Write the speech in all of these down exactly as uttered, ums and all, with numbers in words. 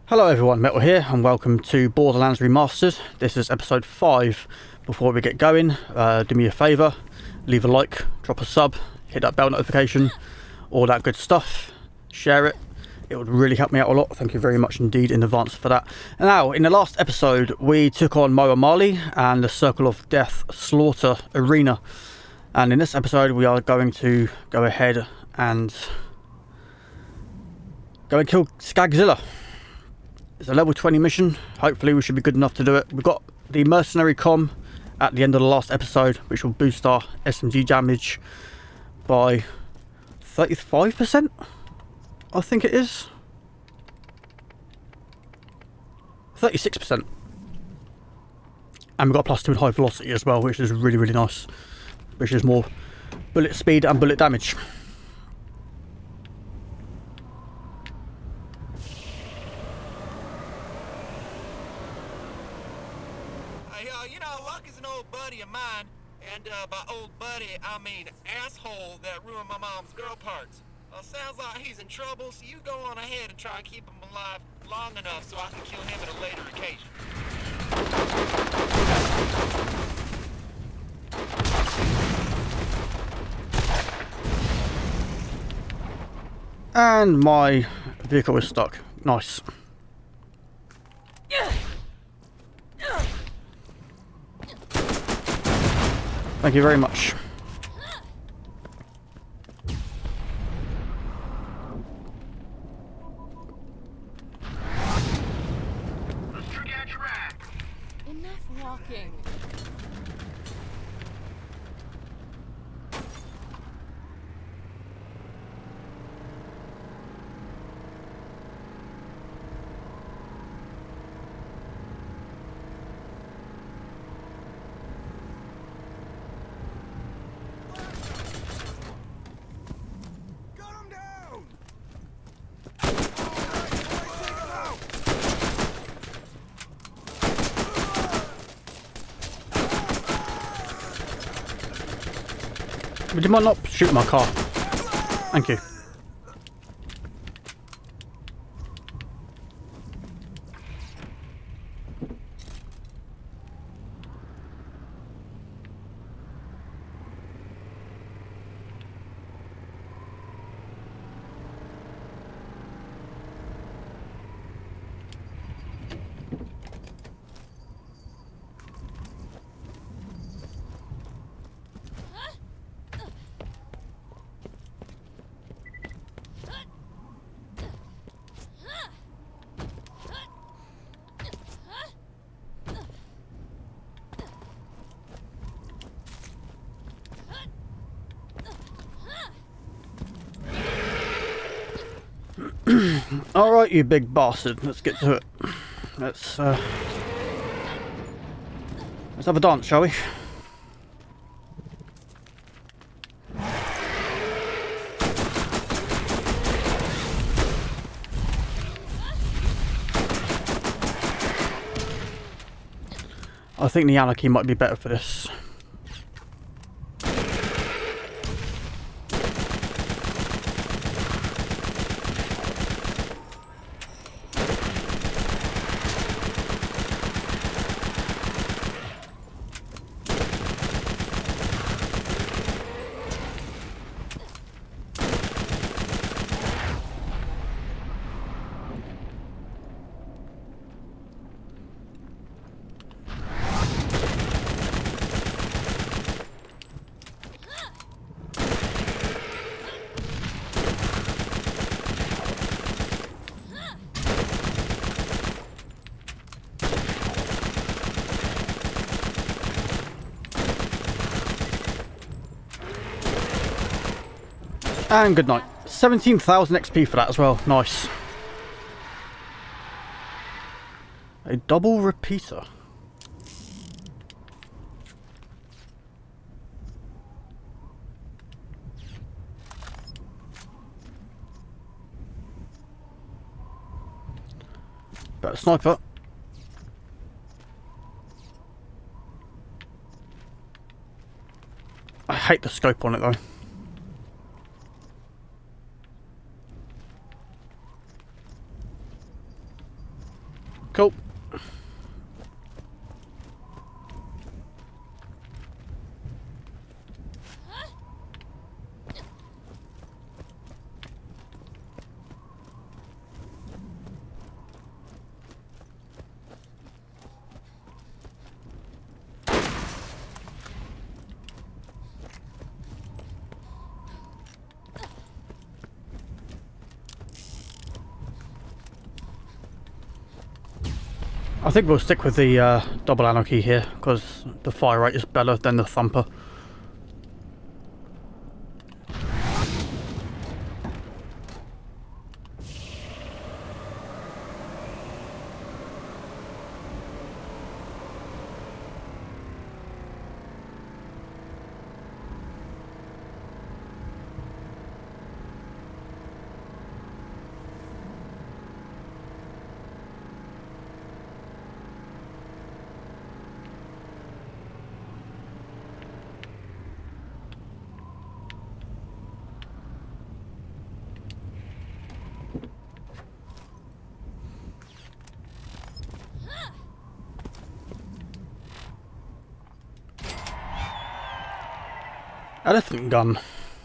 Hello everyone, Metal here and welcome to Borderlands Remastered. This is episode five. Before we get going, uh, do me a favour, leave a like, drop a sub, hit that bell notification, all that good stuff, share it. It would really help me out a lot. Thank you very much indeed in advance for that. And now, in the last episode, we took on Moa Marley and the Circle of Death Slaughter Arena. And in this episode, we are going to go ahead and go and kill Skagzilla. It's a level twenty mission. Hopefully we should be good enough to do it. We've got the mercenary comm at the end of the last episode, which will boost our S M G damage by thirty-five percent, I think it is. thirty-six percent. And we've got plus two in high velocity as well, which is really, really nice. Which is more bullet speed and bullet damage. Buddy of mine, and uh, by old buddy I mean asshole that ruined my mom's girl parts. Uh, sounds like he's in trouble, so you go on ahead and try and keep him alive long enough so I can kill him at a later occasion. And my vehicle is stuck. Nice. Thank you very much. Let's forget your act. Enough walking. Would you mind not shoot my car? Thank you. Alright, you big bastard, let's get to it. Let's uh Let's have a dance, shall we? I think the anarchy might be better for this. And good night. seventeen thousand X P for that as well. Nice. A double repeater. Better sniper. I hate the scope on it though. Cool. I think we'll stick with the uh, double anarchy here because the fire rate is better than the thumper. Elephant gun.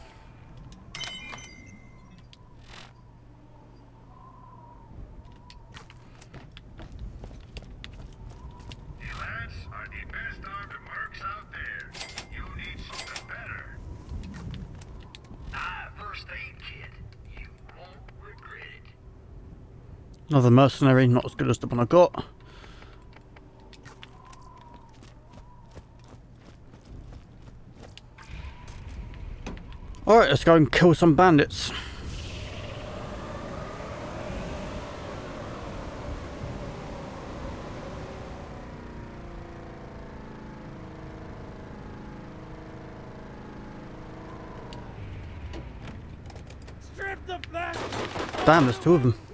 Another mercenary, not as good as the one I got. Alright, let's go and kill some bandits. Strip the flesh. Damn, there's two of them.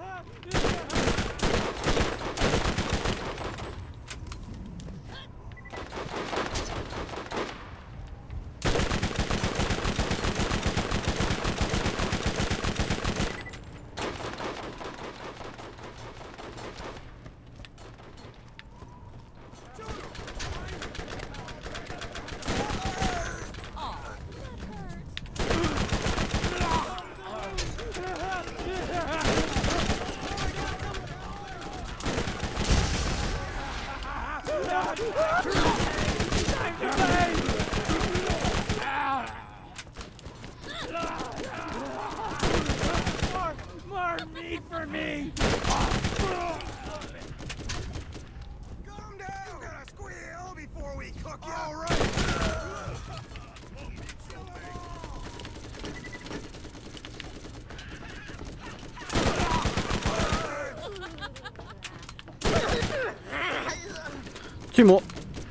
More meat for me! Calm down! You gotta squeal before we cook you! All right! Two more.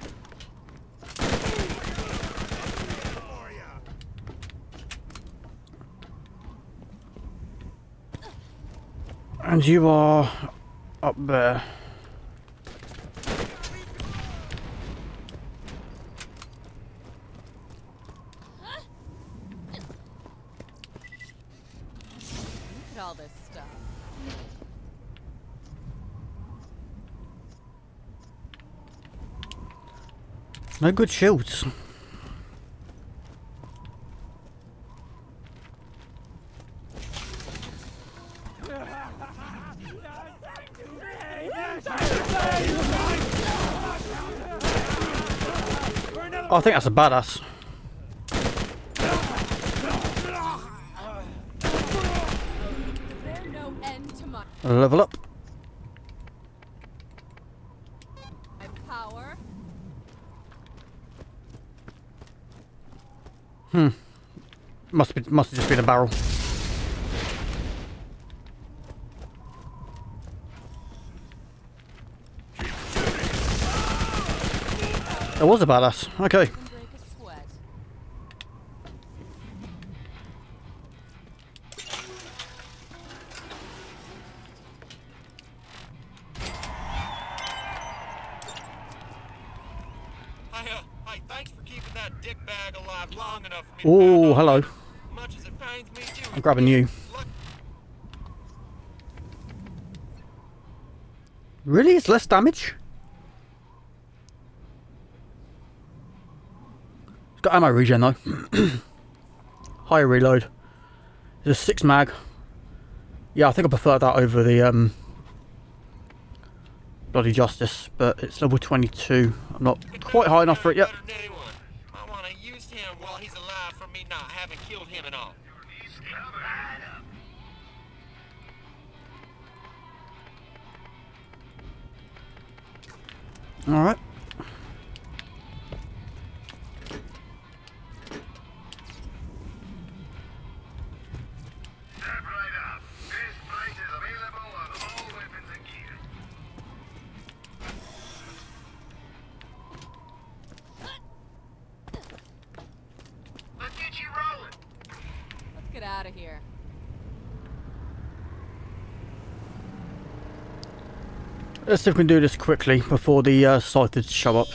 And you are up there. Look at all this stuff. No good shields. Oh, I think that's a badass. There's no end to my, Level up. my power. Hmm. Must be must have just been a barrel. It was a badass. Okay. Can break a sweat. Hi, uh, hi, thanks for keeping that dick bag alive long enough for me to Oh, pound hello. on. Much as it pains me to I'm grabbing you. Look, Really? It's less damage? It's got ammo regen though. Higher reload. There's a six mag. Yeah, I think I prefer that over the um, Bloody Justice, but it's level twenty-two. I'm not quite high enough for it yet. I want to use him while he's alive for me not having killed him at all. All right. Get out of here. Let's see if we can do this quickly before the uh, scythed show up.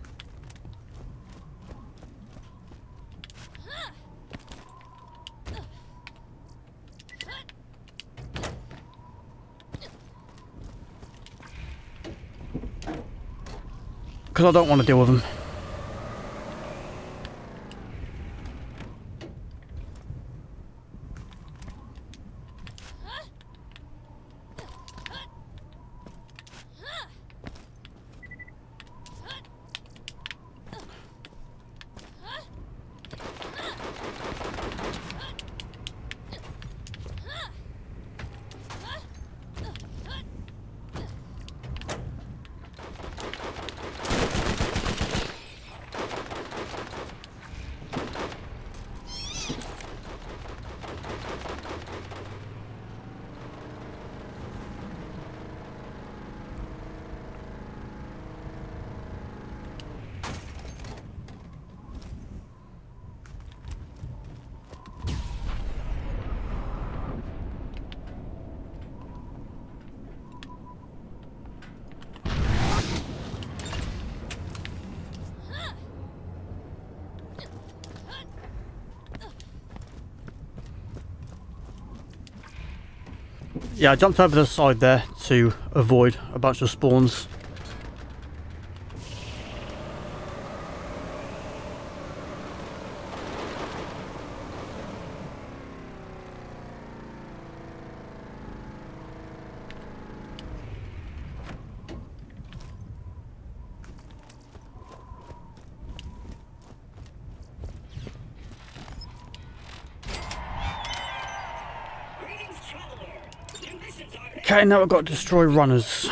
Because I don't want to deal with them. Yeah, I jumped over the side there to avoid a bunch of spawns. Okay, now I've got to destroy runners.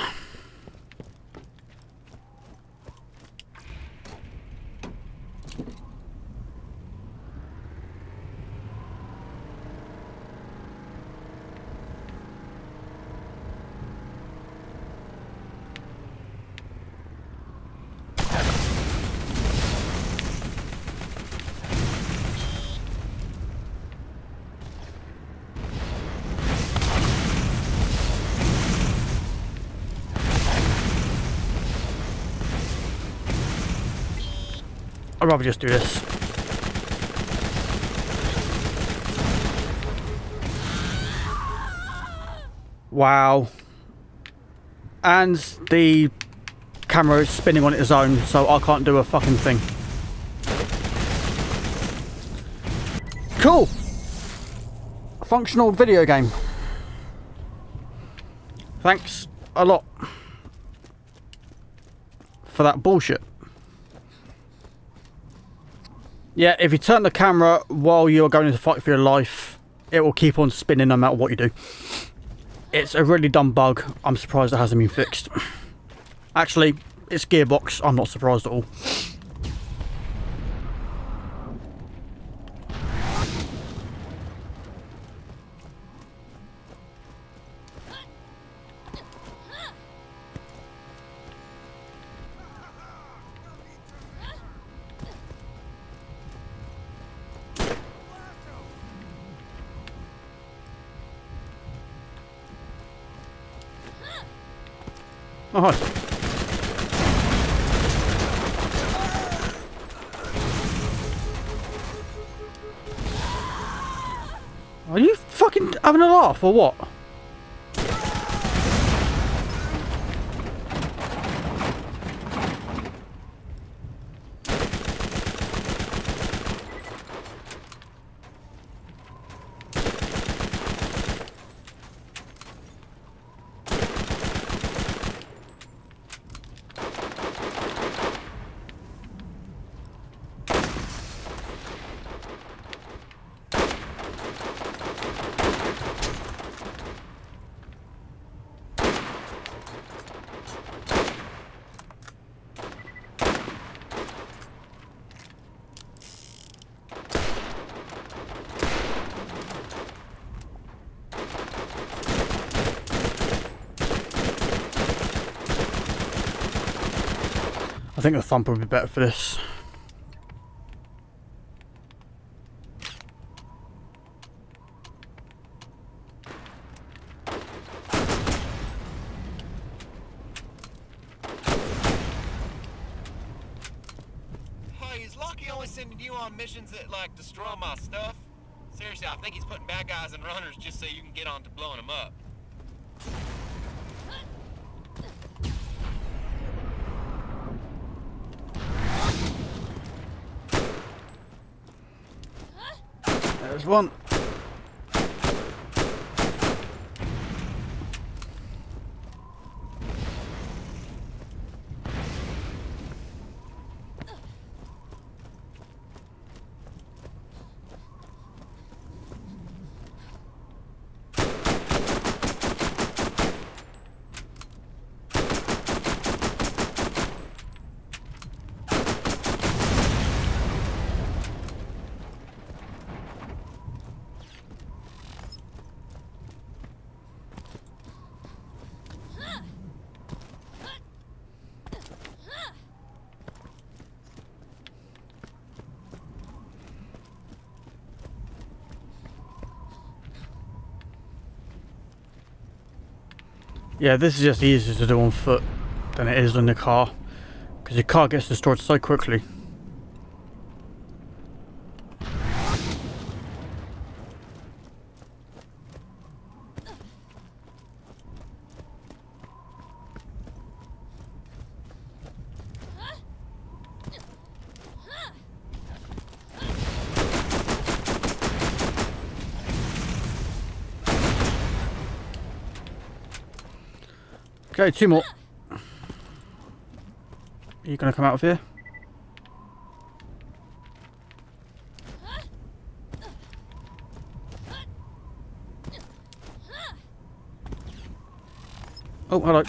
I'd rather just do this. Wow. And the camera is spinning on its own, so I can't do a fucking thing. Cool. Functional video game. Thanks a lot for that bullshit. Yeah, if you turn the camera while you're going to fight for your life, it will keep on spinning no matter what you do. It's a really dumb bug. I'm surprised it hasn't been fixed. Actually, it's Gearbox. I'm not surprised at all. Oh, hi. Are you fucking having a laugh or what? I think the thumper would be better for this. You on missions that like destroy my stuff? Seriously, I think he's putting bad guys in runners just so you can get on to blowing them up. There's one. Yeah, this is just easier to do on foot than it is in the car, because your car gets destroyed so quickly. Okay, two more. Are you going to come out of here? Oh, hello.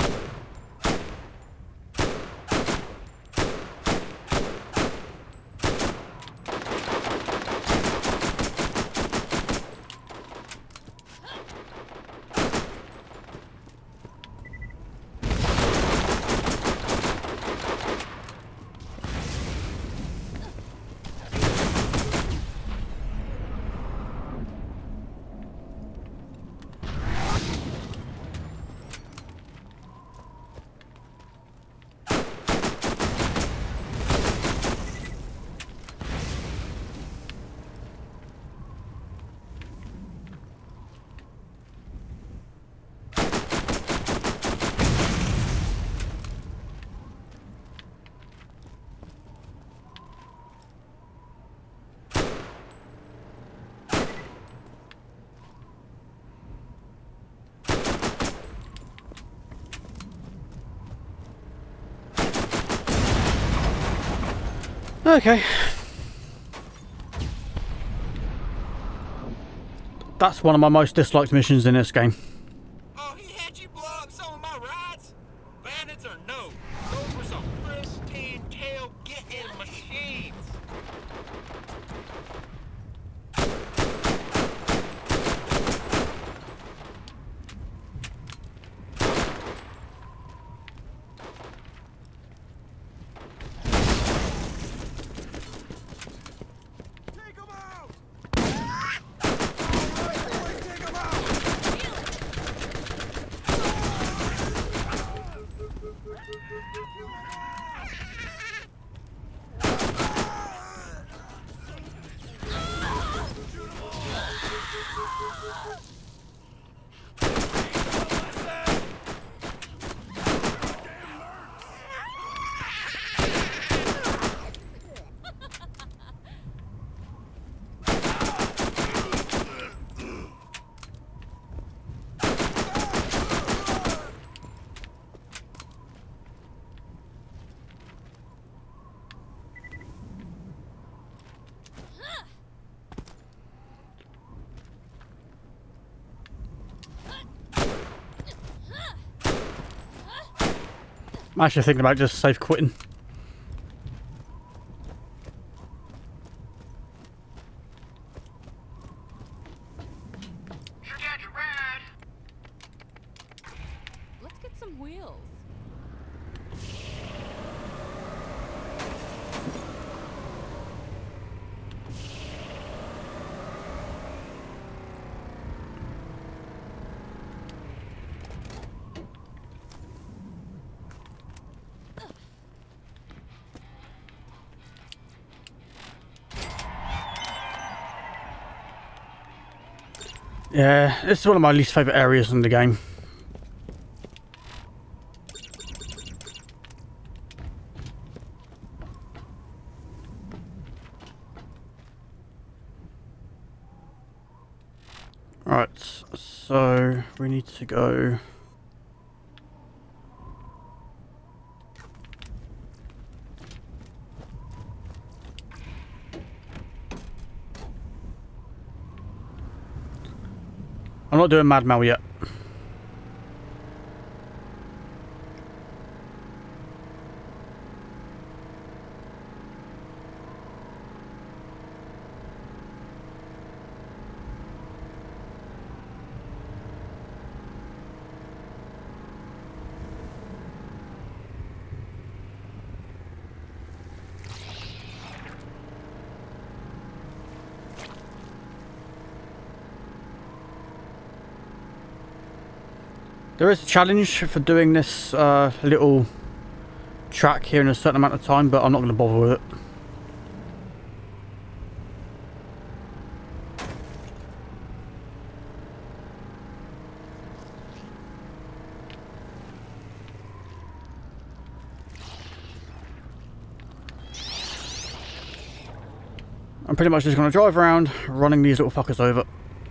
Okay. That's one of my most disliked missions in this game. Oh, he had you blow up some of my rides? Bandits or no? Those were some pristine tail-getting machines. I'm actually thinking about just safe quitting. Let's get some wheels. Yeah, this is one of my least favourite areas in the game. Right, so we need to go... I'm not doing Mad Mal yet. There is a challenge for doing this uh, little track here in a certain amount of time, but I'm not going to bother with it. I'm pretty much just going to drive around running these little fuckers over.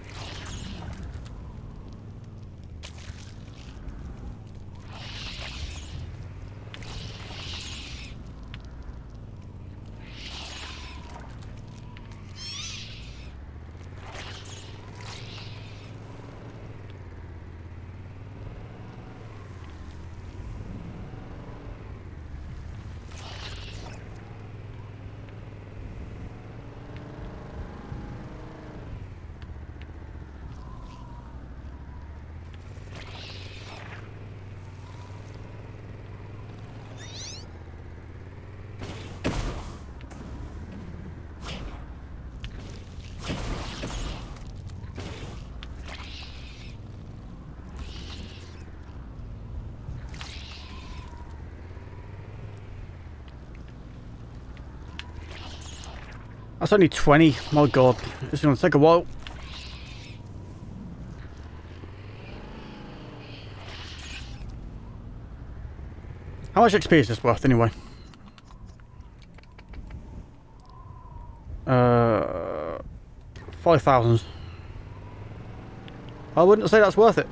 That's only twenty. My god. This is going to take a while. How much X P is this worth anyway? Uh, five thousand. I wouldn't say that's worth it.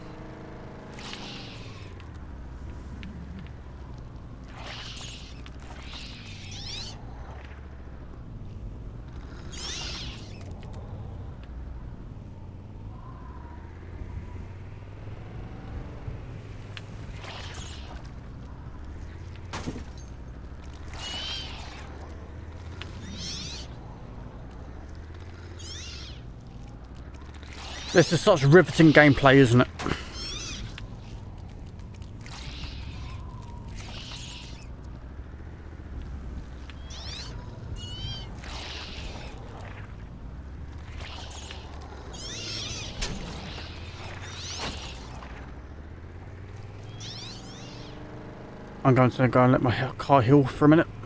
This is such riveting gameplay, isn't it? I'm going to go and let my car heal for a minute.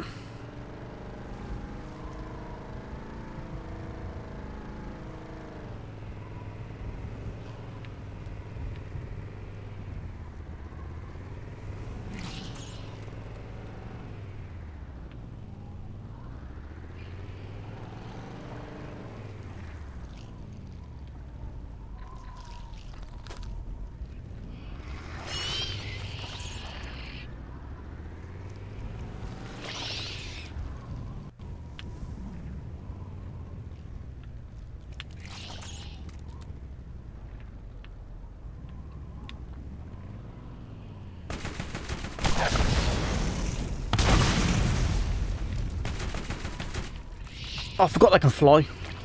Oh, I forgot they can fly.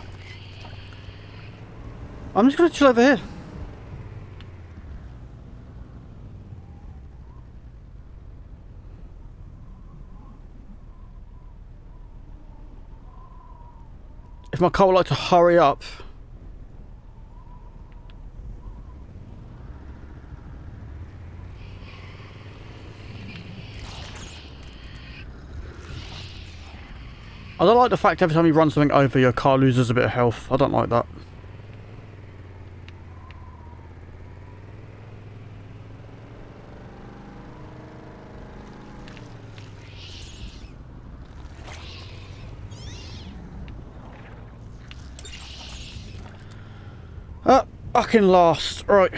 I'm just going to chill over here. If my car would like to hurry up. I don't like the fact every time you run something over, your car loses a bit of health. I don't like that. Fucking last. Right.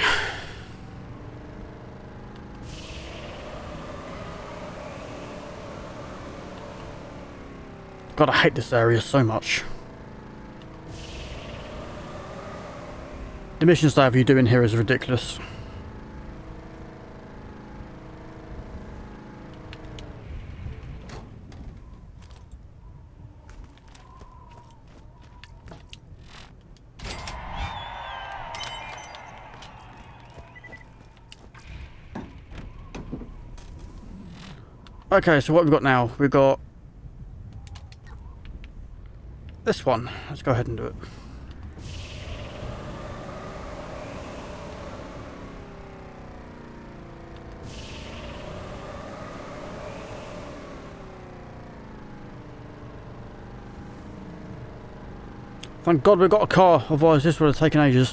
God, I hate this area so much. The missions they have you doing here is ridiculous. Okay, so what we've got now, we've got this one. Let's go ahead and do it. Thank God we've got a car, otherwise this would have taken ages.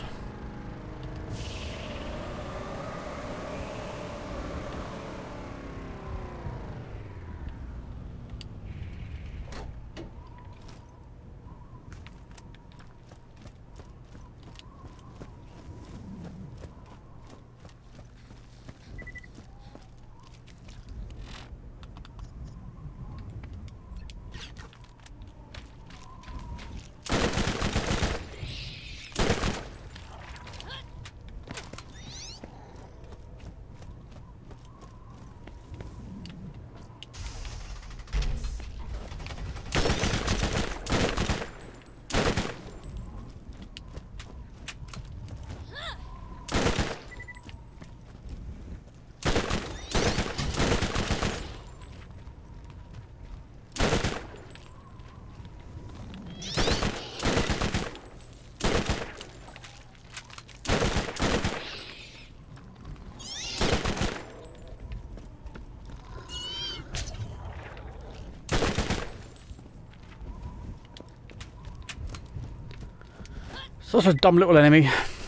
Such a dumb little enemy.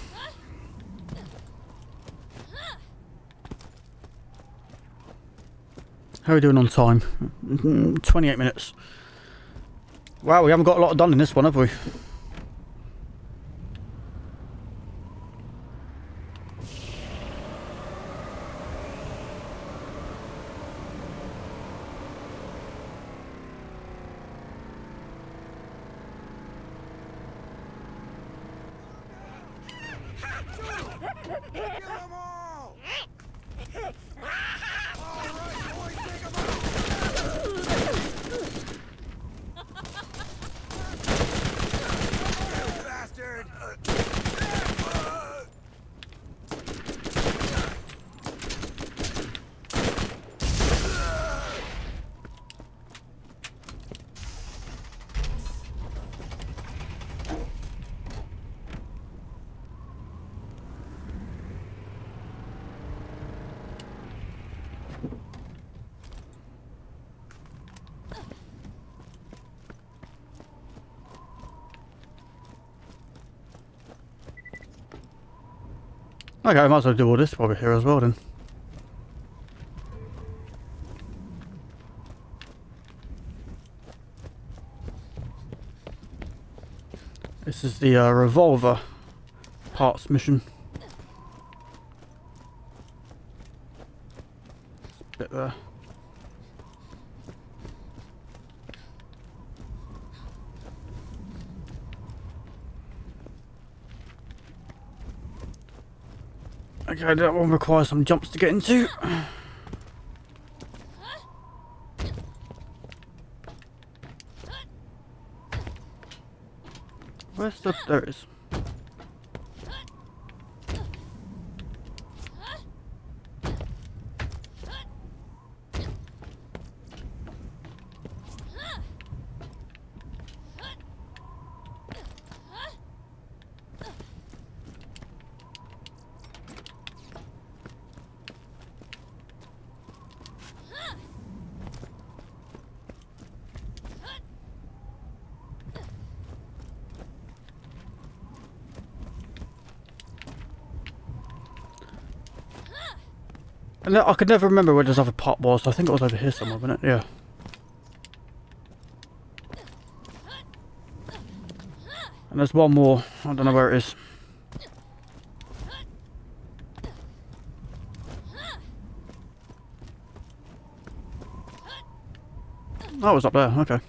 How are we doing on time? twenty-eight minutes. Wow, we haven't got a lot done in this one, have we? Get 'em all! All right, boys, take 'em out! You bastard! Okay, I might as well do all this while we're here as well then. This is the uh, revolver parts mission. Bit there. Okay, that one requires some jumps to get into. Where's the... there it is. And I could never remember where this other part was. I think it was over here somewhere, wasn't it? Yeah. And there's one more. I don't know where it is. Oh, it was up there, okay.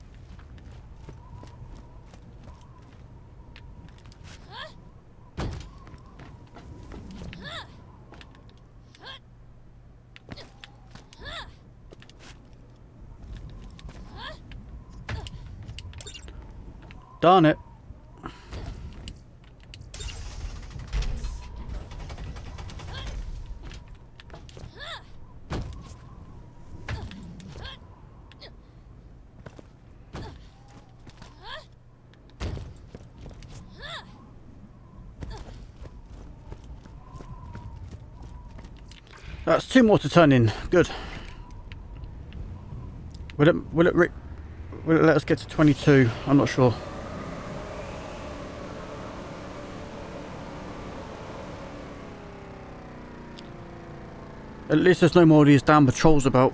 Darn it. That's two more to turn in. Good. Will it? Will it? Re will it let us get to twenty-two? I'm not sure. At least there's no more of these damn patrols about.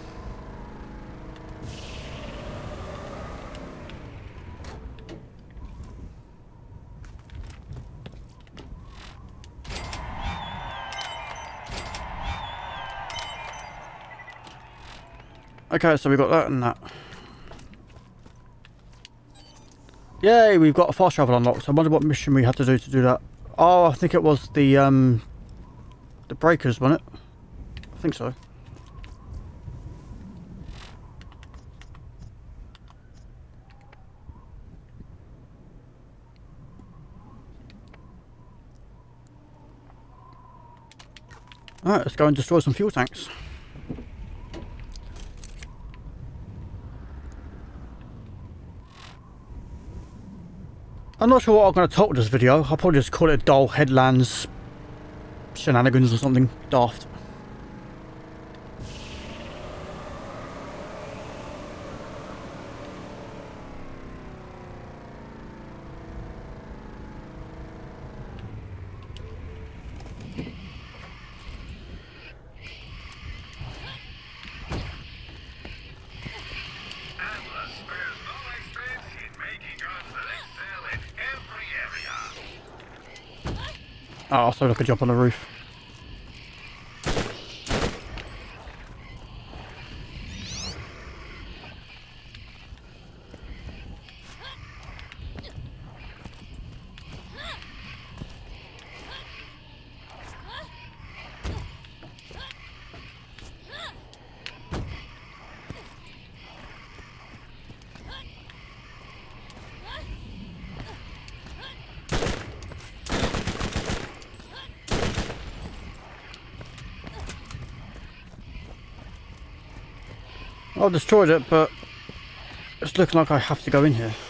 Okay, so we've got that and that. Yay, we've got a fast travel unlocked. I wonder what mission we had to do to do that. Oh, I think it was the um, the breakers, wasn't it? I think so. Alright, let's go and destroy some fuel tanks. I'm not sure what I'm going to title this video. I'll probably just call it Dahl Headlands Shenanigans or something daft. Oh, so I could jump on the roof. I've destroyed it, but it's looking like I have to go in here.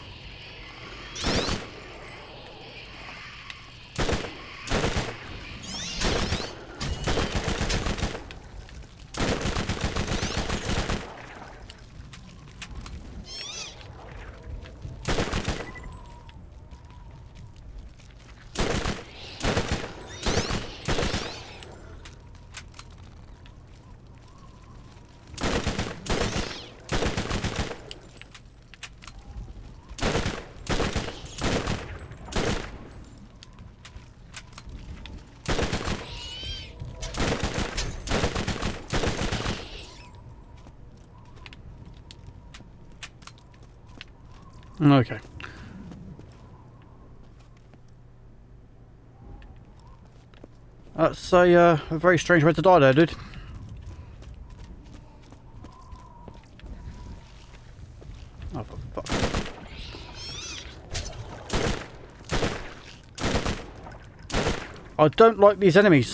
Okay. That's a, uh, a very strange way to die there, dude. Oh, for fuck. I don't like these enemies.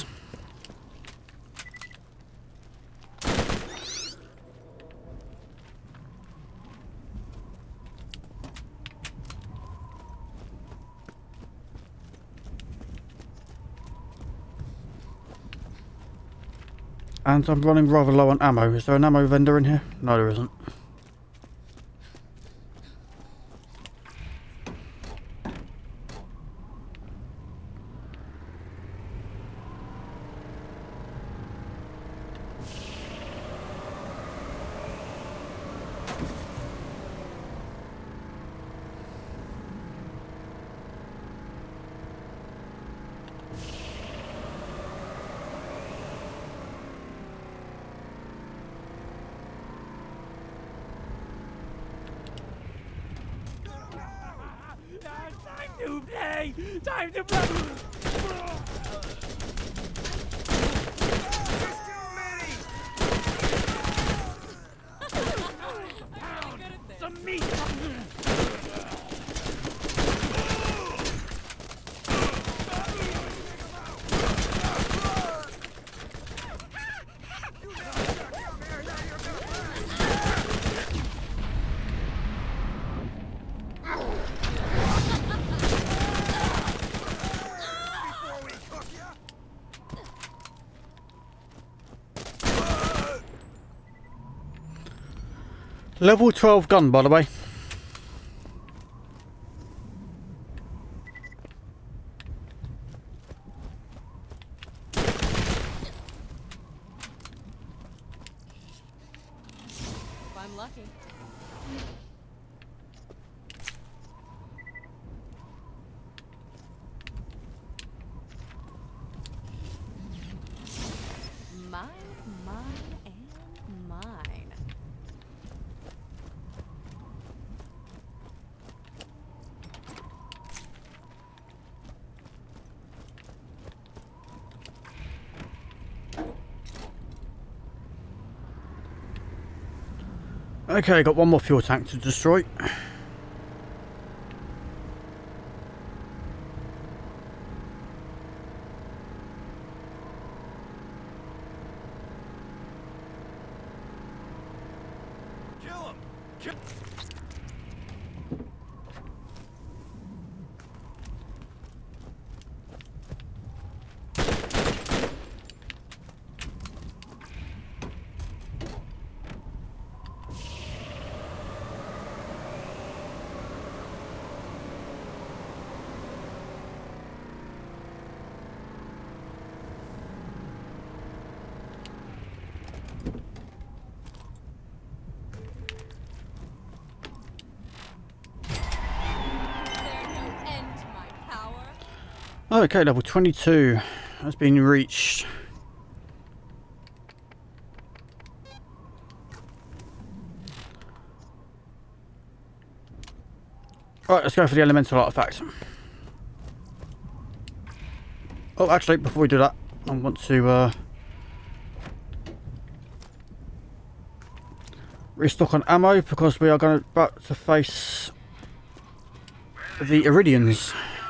And I'm running rather low on ammo. Is there an ammo vendor in here? No, there isn't. way! Time to run! There's too many! Really good at this. Some meat! Level twelve gun, by the way. If I'm lucky. Mine, mine, and mine. Okay, got one more fuel tank to destroy. Kill him! Kill Okay, level twenty-two has been reached. Right, let's go for the elemental artifact. Oh, actually, before we do that, I want to uh, restock on ammo because we are going to about to face the Iridians.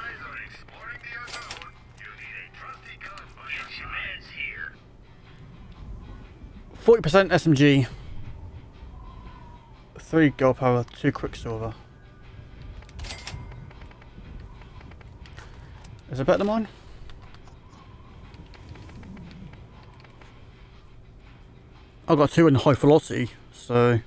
forty percent S M G, three gold power, two quicksilver. Is it better than mine? I've got two in high velocity, so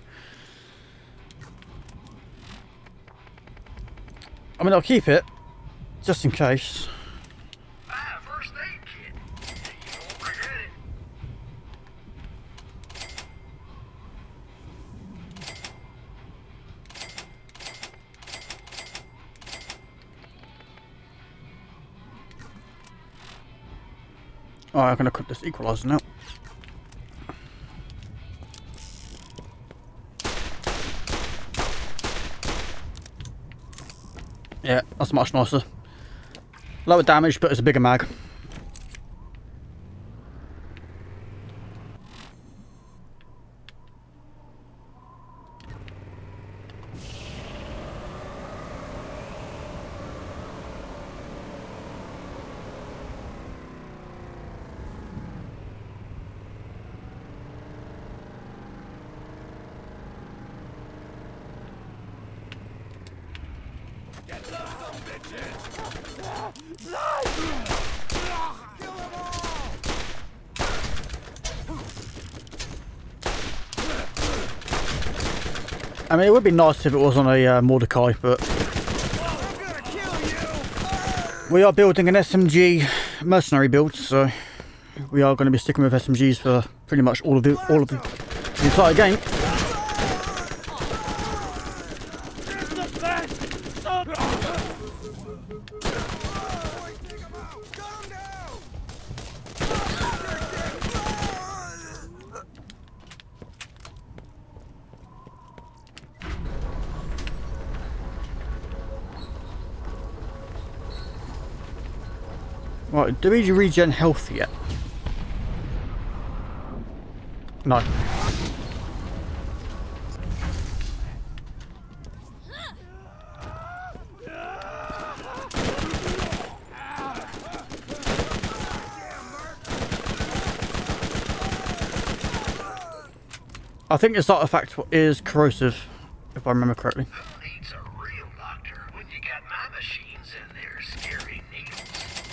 I mean I'll keep it just in case. Ah, first aid kit. You won't regret it. Alright, I'm going to cut this equalizer now. Yeah, that's much nicer. Lower damage, but it's a bigger mag. I mean, it would be nice if it was on a uh, Mordecai, but we are building an S M G mercenary build, so we are going to be sticking with S M Gs for pretty much all of the all of the, the entire game. Right, do we regen health yet? No. I think this artifact is corrosive, if I remember correctly. Who needs a real doctor when you got my machines and their scary needles?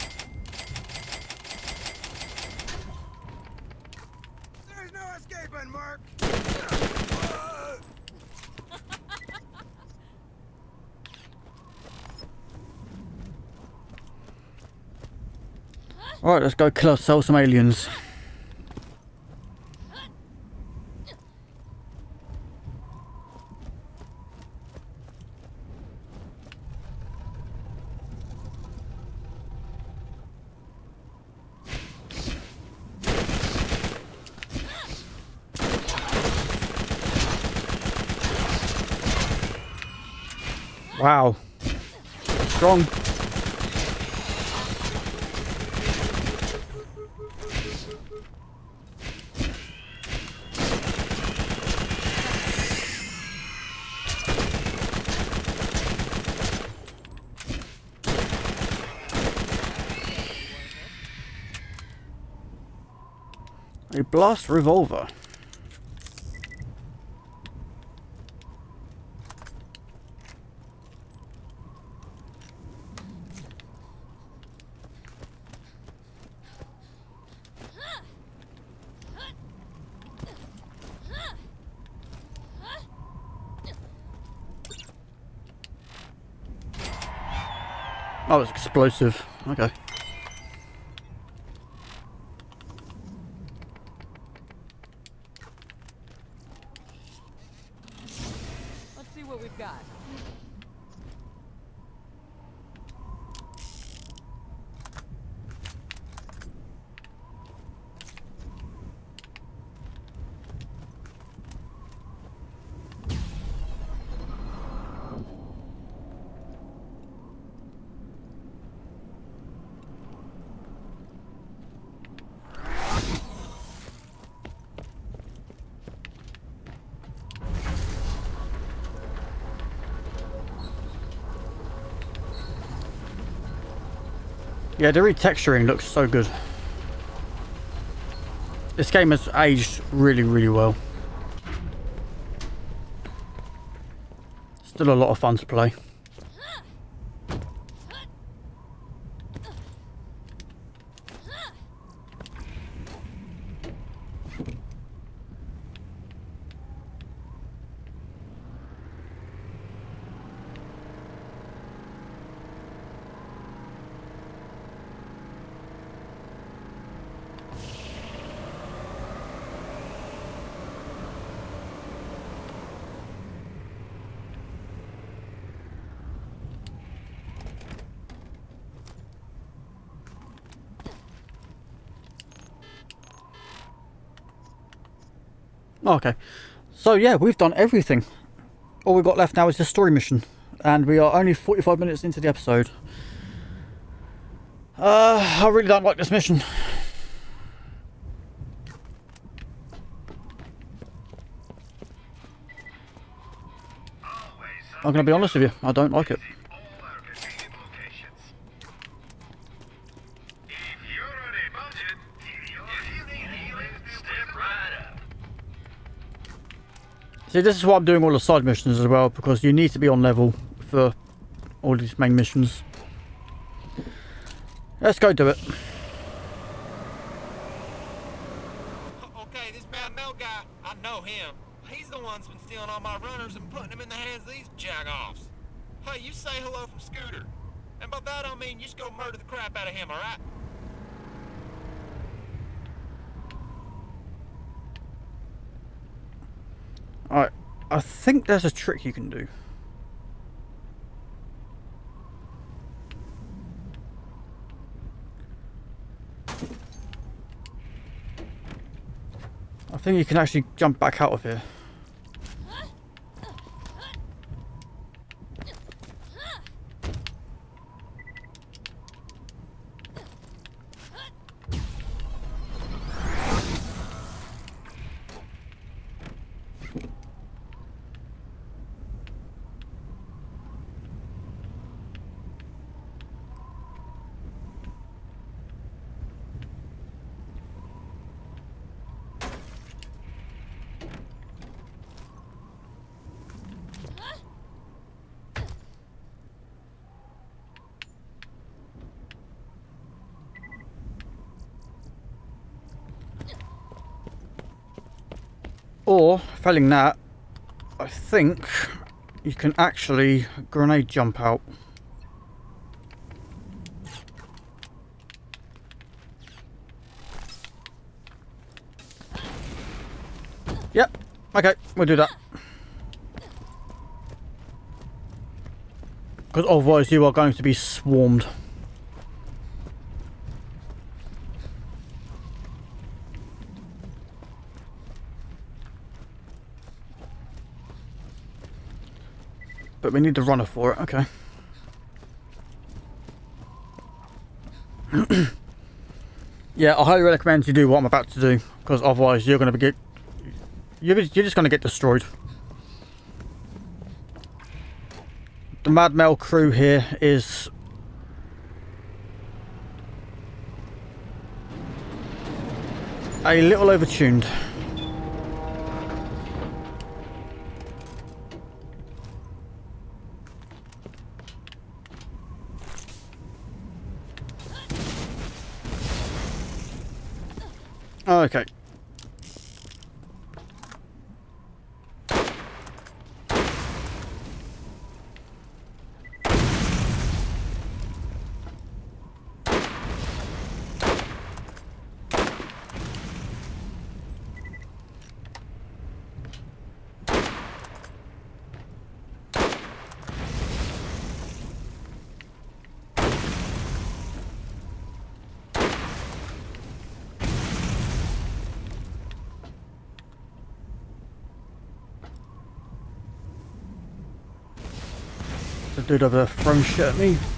There's no escaping, Mark. Alright, let's go kill ourselves some aliens. Wow. Strong. A blast revolver. Oh, it's explosive. Okay. Let's see what we've got. Yeah, the retexturing looks so good. This game has aged really, really well. Still a lot of fun to play. Okay, so yeah, we've done everything. All we've got left now is the story mission, and we are only forty-five minutes into the episode. Uh, I really don't like this mission. I'm going to be honest with you, I don't like it. See, this is why I'm doing all the side missions as well, because you need to be on level for all these main missions. Let's go do it. Okay, this Bad Mel guy, I know him. He's the one that's been stealing all my runners and putting them in the hands of these jagoffs. Hey, you say hello from Scooter. And by that I mean you just go murder the crap out of him, alright? Alright, I think there's a trick you can do. I think you can actually jump back out of here. Or, failing that, I think you can actually grenade jump out. Yep, okay, we'll do that. Because otherwise you are going to be swarmed. But we need the runner for it, okay. Yeah, I highly recommend you do what I'm about to do, because otherwise you're going to get you're you're just going to get destroyed. The Mad Mel crew here is a little overtuned. Okay. The dude over there throwing shit at me.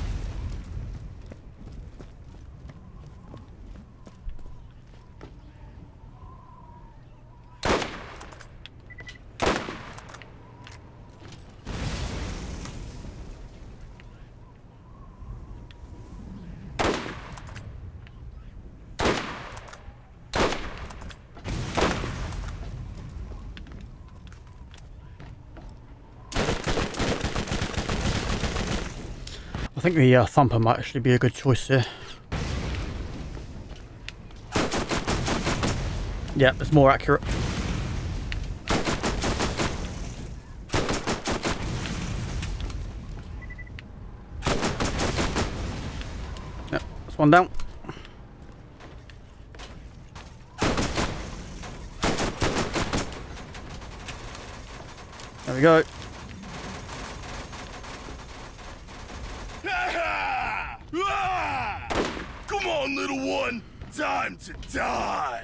I think the uh, thumper might actually be a good choice here. Yeah, it's more accurate. Yep, that's one down. There we go. Come on, little one! Time to die!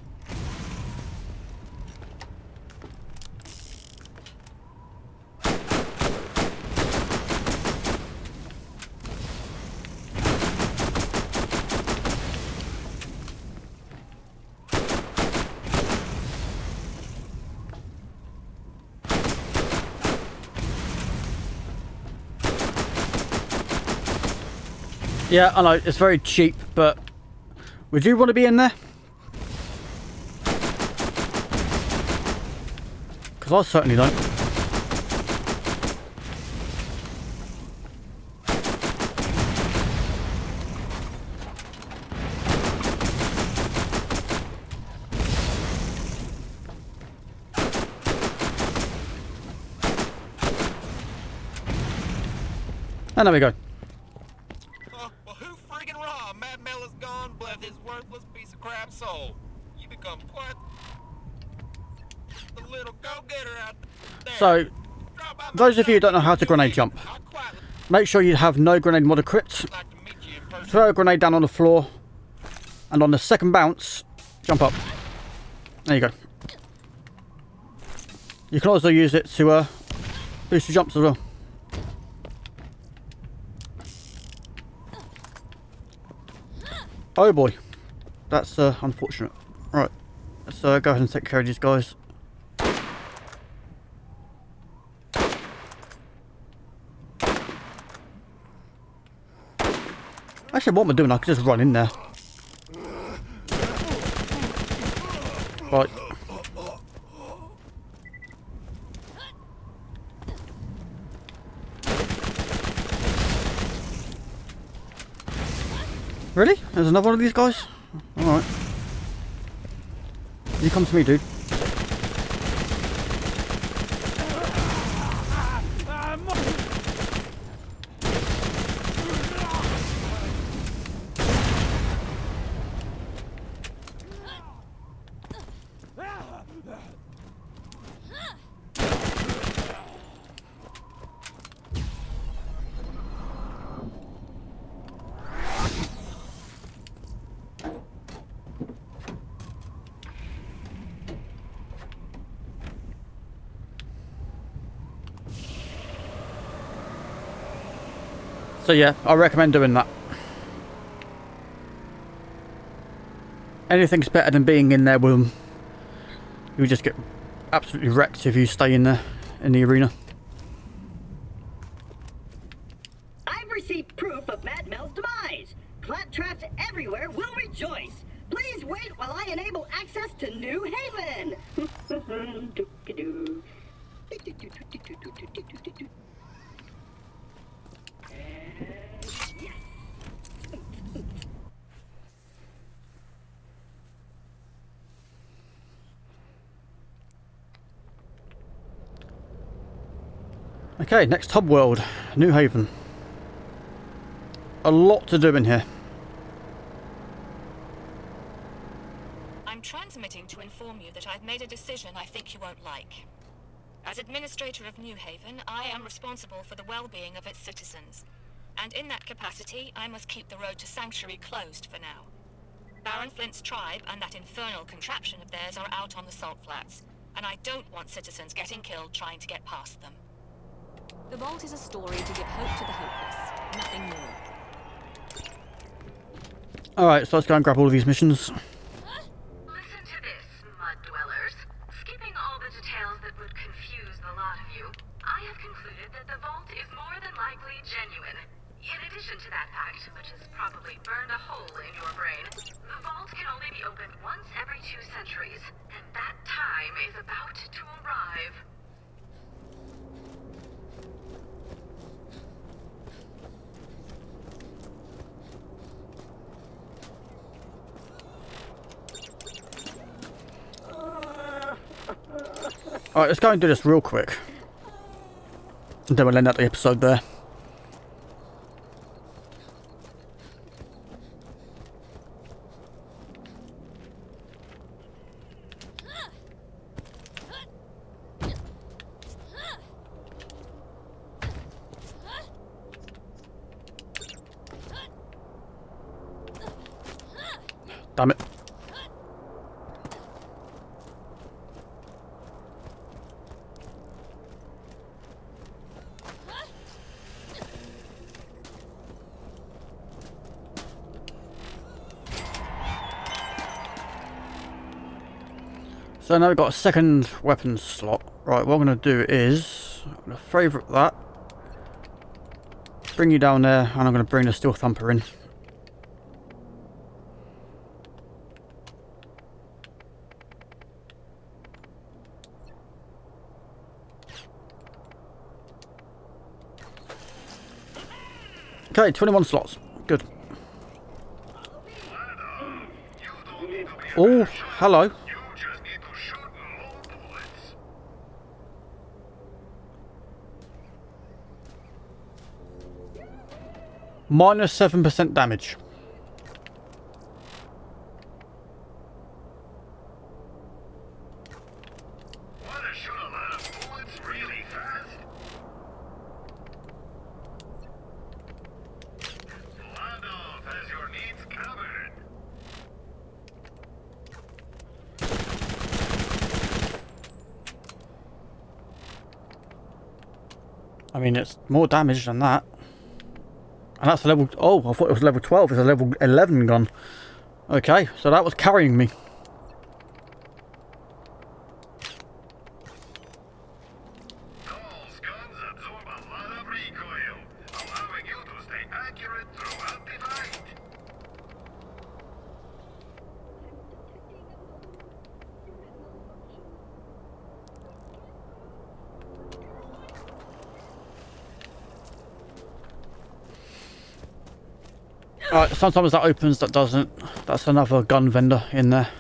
Yeah, I know, it's very cheap, but would you want to be in there? Because I certainly don't. And there we go. Soul. You become quite the little go-getter out there. So, those of you who don't know how to grenade jump, make sure you have no grenade mod equipped. Throw a grenade down on the floor, and on the second bounce, jump up. There you go. You can also use it to uh, boost your jumps as well. Oh boy. That's uh, unfortunate. Right, let's uh, go ahead and take care of these guys. Actually, what am I doing? I could just run in there. Right. Really? There's another one of these guys? Alright. You come to me, dude. So yeah, I recommend doing that. Anything's better than being in there with them. You just get absolutely wrecked if you stay in there, in the arena. I've received proof of Mad Mel's demise. Claptraps everywhere will rejoice. Please wait while I enable access to New Haven. Okay, next hub world, New Haven. A lot to do in here. I'm transmitting to inform you that I've made a decision I think you won't like. As Administrator of New Haven, I am responsible for the well-being of its citizens. And in that capacity, I must keep the road to Sanctuary closed for now. Baron Flint's tribe and that infernal contraption of theirs are out on the Salt Flats, and I don't want citizens getting killed trying to get past them. The vault is a story to give hope to the hopeless, nothing more. Alright, so let's go and grab all of these missions. Listen to this, mud dwellers. Skipping all the details that would confuse the lot of you, I have concluded that the vault is more than likely genuine. In addition to that fact, which has probably burned a hole in your brain, the vault can only be opened once every two centuries, and that time is about to arrive. Alright, let's go and do this real quick. And then we'll end up the episode there. Damn it. So now we've got a second weapon slot. Right, what I'm going to do is, I'm going to favourite that, bring you down there, and I'm going to bring the Steel Thumper in. Okay, twenty-one slots. Good. Oh, hello. Minus seven percent damage. Wanna shoot a lot of bullets really fast? Landolph has your needs covered. I mean, it's more damage than that. And that's a level... Oh, I thought it was level twelve. It's a level eleven gun. Okay, so that was carrying me. Dahl's guns absorb a lot of recoil, allowing you to stay accurate throughout the fight. Alright, sometimes that opens, that doesn't. That's another gun vendor in there.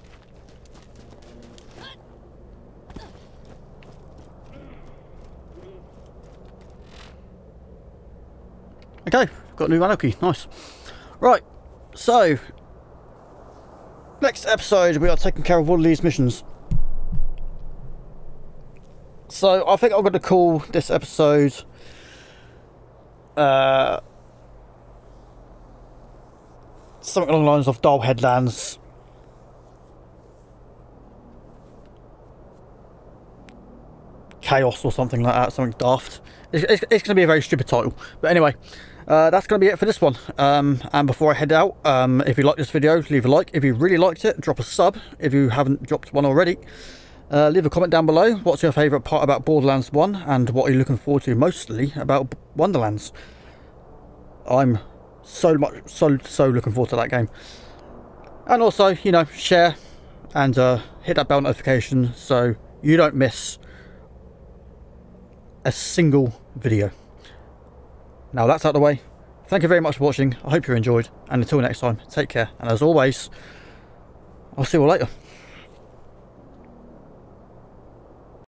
Okay, got a new anarchy, nice. Right, so next episode we are taking care of all of these missions. So I think I'm going to call this episode uh, something along the lines of Dahl Headlands. Chaos or something like that, something daft. It's, it's, it's going to be a very stupid title. But anyway, uh, that's going to be it for this one. Um, and before I head out, um, if you like this video, leave a like. If you really liked it, drop a sub. If you haven't dropped one already, uh, leave a comment down below. What's your favourite part about Borderlands one, and what are you looking forward to mostly about Wonderlands? I'm so much, so, so looking forward to that game. And also, you know, share and uh, hit that bell notification so you don't miss a single video. Now that's out of the way. Thank you very much for watching. I hope you enjoyed, and until next time, take care, and as always, I'll see you all later.